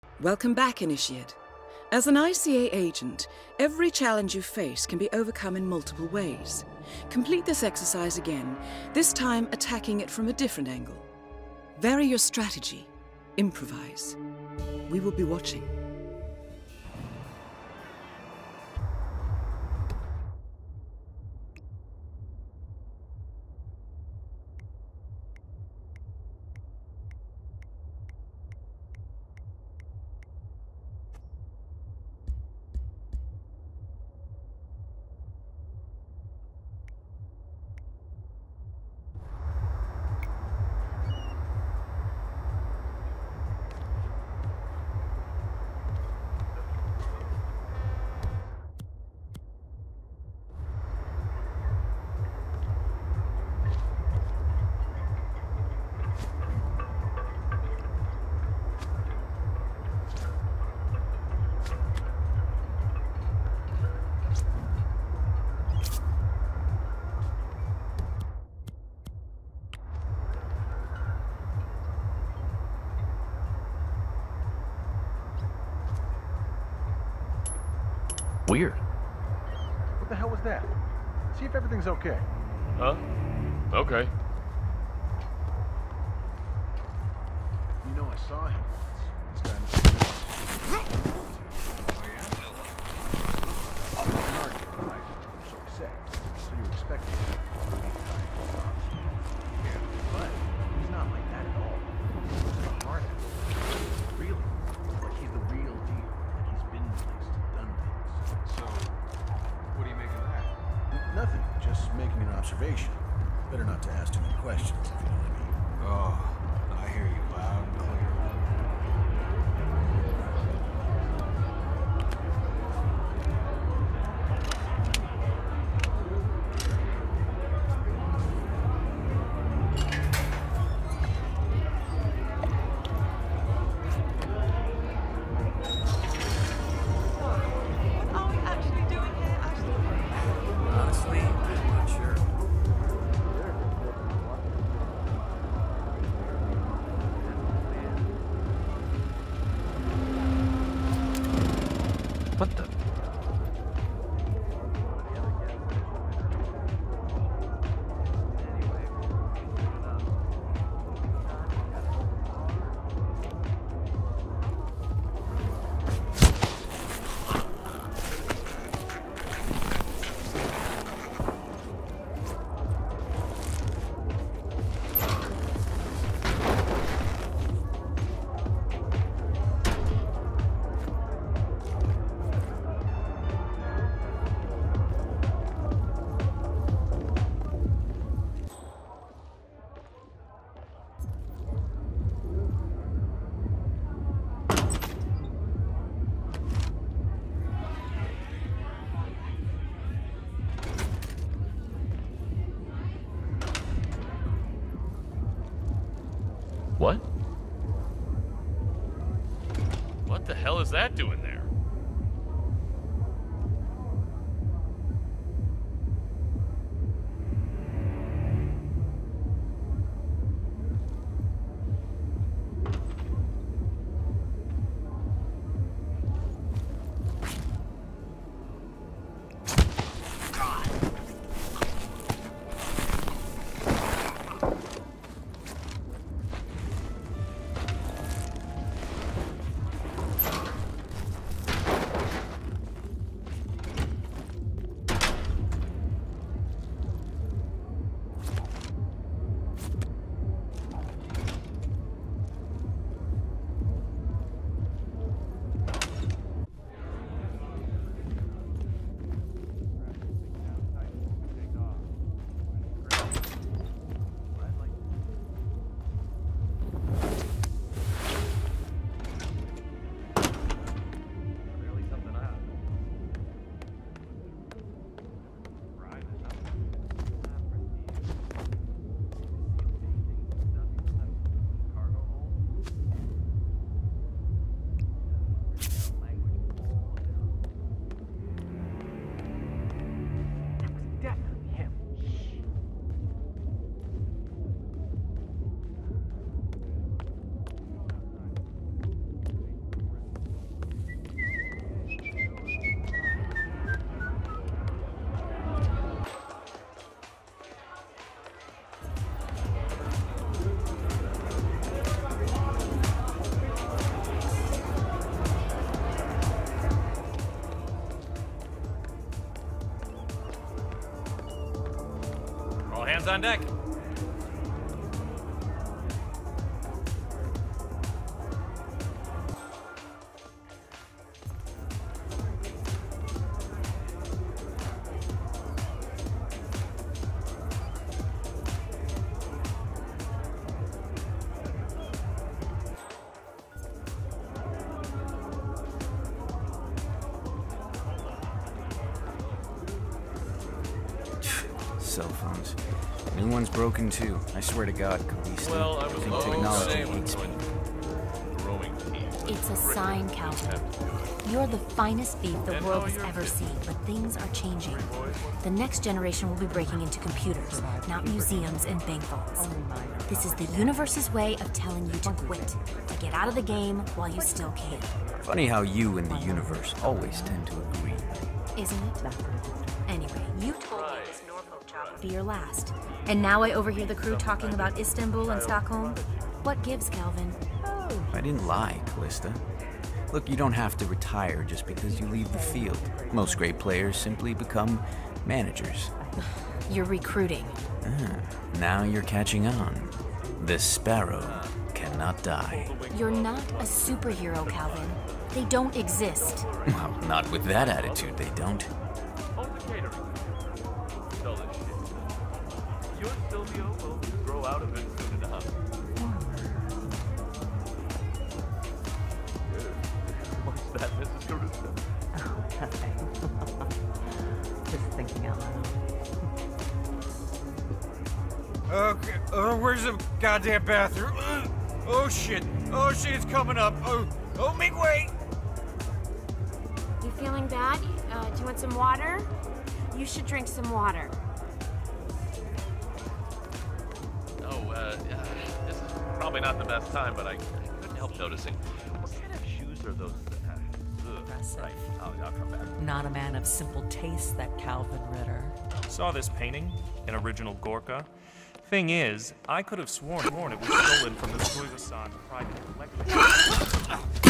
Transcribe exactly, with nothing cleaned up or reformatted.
Welcome back, Initiate. As an I C A agent, every challenge you face can be overcome in multiple ways. Complete this exercise again, this time attacking it from a different angle. Vary your strategy. Improvise. We will be watching. Weird. What the hell was that? See if everything's okay. Huh? Okay. You know, I saw him once. This guy must be Oh, yeah? An argument, right? So he said. So you expect him to Yeah, but he's not like that at all. He's the heart of it. Really. Like he's the real deal. Like he's been places, done things. So, what do you make of that? N nothing. Just making an observation. Better not to ask too many questions, if you know what I mean. Oh, I hear you loud and clear. What the? What? What the hell is that doing there? Hands on deck. Cell phones. New one's broken too. I swear to God, Calista. Well, I was think hoping technology Sam would hates me. join the growing team. It's a sign, Calvin. You're the finest beef the And world now has you're ever fifty. seen, but things are changing. The next generation will be breaking into computers, not museums and bank vaults. This is the universe's way of telling you to quit, to get out of the game while you still can. Funny how you and the universe always tend to agree. Isn't it? Anyway, you told me this Norfolk job would be your last. And now I overhear the crew talking about Istanbul and Stockholm. What gives, Calvin? I didn't lie, Calista. Look, you don't have to retire just because you leave the field. Most great players simply become managers. You're recruiting. Ah, now you're catching on. This sparrow cannot die. You're not a superhero, Calvin. They don't exist. Well, not with that attitude, they don't. Own the catering. Sell this shit. You and Silvio will grow out of it soon enough. What's that, Missus Caruso? Oh, nothing. Just thinking out loud. Okay, uh, where's the goddamn bathroom? Uh, oh shit, oh shit, it's coming up. Oh, oh, make way. You feeling bad? Uh, do you want some water? You should drink some water. Oh, uh, uh, this is probably not the best time, but I, I couldn't help noticing. What kind of shoes are those? Uh, ugh, Impressive. right, I'll, I'll come back. Not a man of simple taste, that Calvin Ritter. Saw this painting, an original Gorka. Thing is, I could have sworn, sworn it was stolen from the Suizasan private collection.